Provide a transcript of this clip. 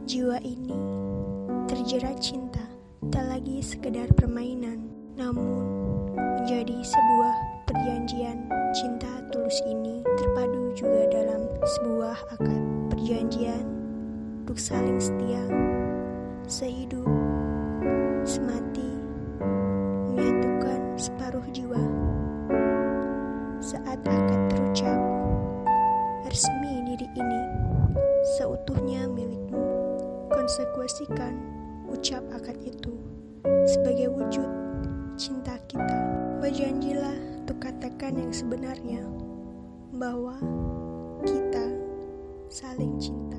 Jiwa ini terjerat cinta, tak lagi sekedar permainan, namun menjadi sebuah perjanjian. Cinta tulus ini terpadu juga dalam sebuah akad perjanjian untuk saling setia, sehidup, semati, menyatukan separuh jiwa. Saat akad terucap, resmi diri ini seutuhnya milikmu. Konsekuensikan ucap akad itu sebagai wujud cinta kita. Berjanjilah untuk katakan yang sebenarnya, bahwa kita saling cinta.